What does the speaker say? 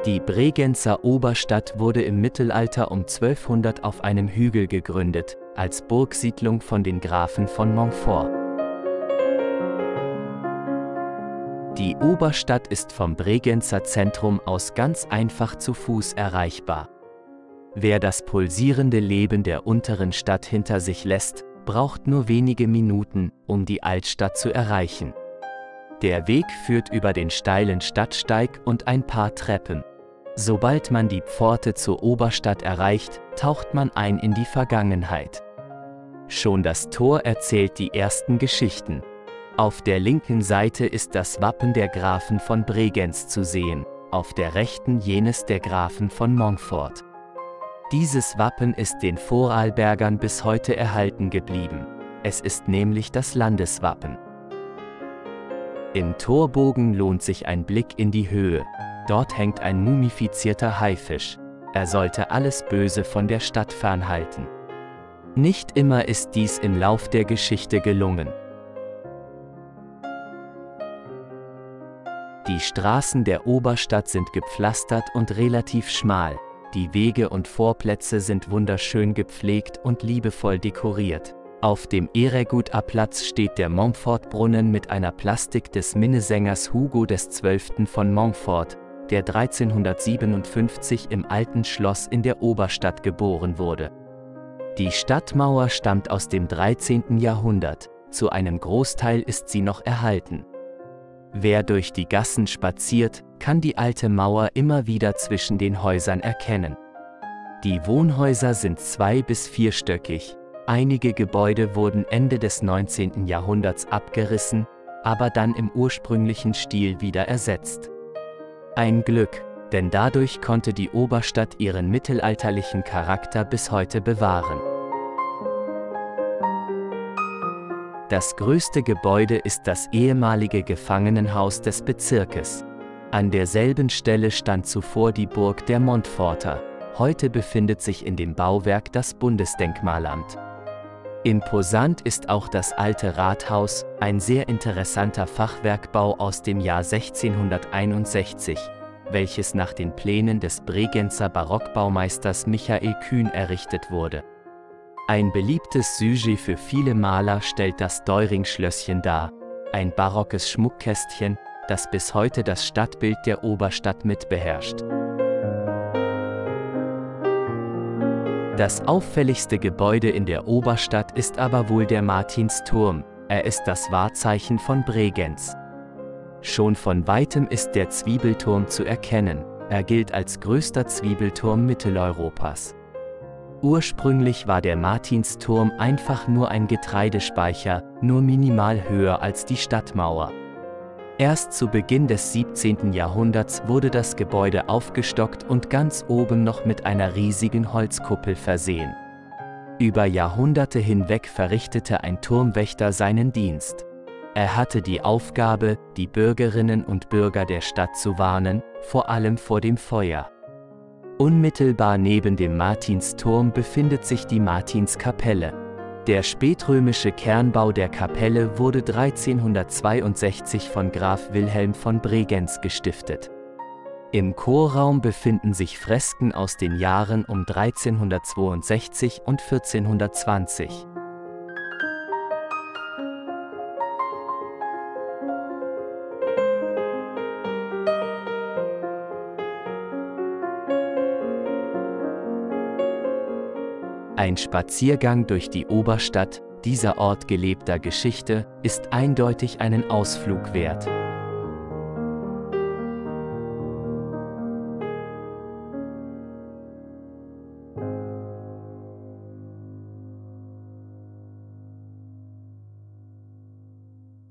Die Bregenzer Oberstadt wurde im Mittelalter um 1200 auf einem Hügel gegründet, als Burgsiedlung von den Grafen von Montfort. Die Oberstadt ist vom Bregenzer Zentrum aus ganz einfach zu Fuß erreichbar. Wer das pulsierende Leben der unteren Stadt hinter sich lässt, braucht nur wenige Minuten, um die Altstadt zu erreichen. Der Weg führt über den steilen Stadtsteig und ein paar Treppen. Sobald man die Pforte zur Oberstadt erreicht, taucht man ein in die Vergangenheit. Schon das Tor erzählt die ersten Geschichten. Auf der linken Seite ist das Wappen der Grafen von Bregenz zu sehen, auf der rechten jenes der Grafen von Montfort. Dieses Wappen ist den Vorarlbergern bis heute erhalten geblieben. Es ist nämlich das Landeswappen. Im Torbogen lohnt sich ein Blick in die Höhe. Dort hängt ein mumifizierter Haifisch. Er sollte alles Böse von der Stadt fernhalten. Nicht immer ist dies im Lauf der Geschichte gelungen. Die Straßen der Oberstadt sind gepflastert und relativ schmal. Die Wege und Vorplätze sind wunderschön gepflegt und liebevoll dekoriert. Auf dem Eregutapplatz steht der Montfortbrunnen mit einer Plastik des Minnesängers Hugo XII. Von Montfort, der 1357 im Alten Schloss in der Oberstadt geboren wurde. Die Stadtmauer stammt aus dem 13. Jahrhundert, zu einem Großteil ist sie noch erhalten. Wer durch die Gassen spaziert, kann die alte Mauer immer wieder zwischen den Häusern erkennen. Die Wohnhäuser sind zwei- bis vierstöckig. Einige Gebäude wurden Ende des 19. Jahrhunderts abgerissen, aber dann im ursprünglichen Stil wieder ersetzt. Ein Glück, denn dadurch konnte die Oberstadt ihren mittelalterlichen Charakter bis heute bewahren. Das größte Gebäude ist das ehemalige Gefangenenhaus des Bezirkes. An derselben Stelle stand zuvor die Burg der Montforter. Heute befindet sich in dem Bauwerk das Bundesdenkmalamt. Imposant ist auch das alte Rathaus, ein sehr interessanter Fachwerkbau aus dem Jahr 1661, welches nach den Plänen des Bregenzer Barockbaumeisters Michael Kühn errichtet wurde. Ein beliebtes Sujet für viele Maler stellt das Deuring-Schlösschen dar, ein barockes Schmuckkästchen, das bis heute das Stadtbild der Oberstadt mitbeherrscht. Das auffälligste Gebäude in der Oberstadt ist aber wohl der Martinsturm. Er ist das Wahrzeichen von Bregenz. Schon von weitem ist der Zwiebelturm zu erkennen. Er gilt als größter Zwiebelturm Mitteleuropas. Ursprünglich war der Martinsturm einfach nur ein Getreidespeicher, nur minimal höher als die Stadtmauer. Erst zu Beginn des 17. Jahrhunderts wurde das Gebäude aufgestockt und ganz oben noch mit einer riesigen Holzkuppel versehen. Über Jahrhunderte hinweg verrichtete ein Turmwächter seinen Dienst. Er hatte die Aufgabe, die Bürgerinnen und Bürger der Stadt zu warnen, vor allem vor dem Feuer. Unmittelbar neben dem Martinsturm befindet sich die Martinskapelle. Der spätrömische Kernbau der Kapelle wurde 1362 von Graf Wilhelm von Bregenz gestiftet. Im Chorraum befinden sich Fresken aus den Jahren um 1362 und 1420. Ein Spaziergang durch die Oberstadt, dieser Ort gelebter Geschichte, ist eindeutig einen Ausflug wert.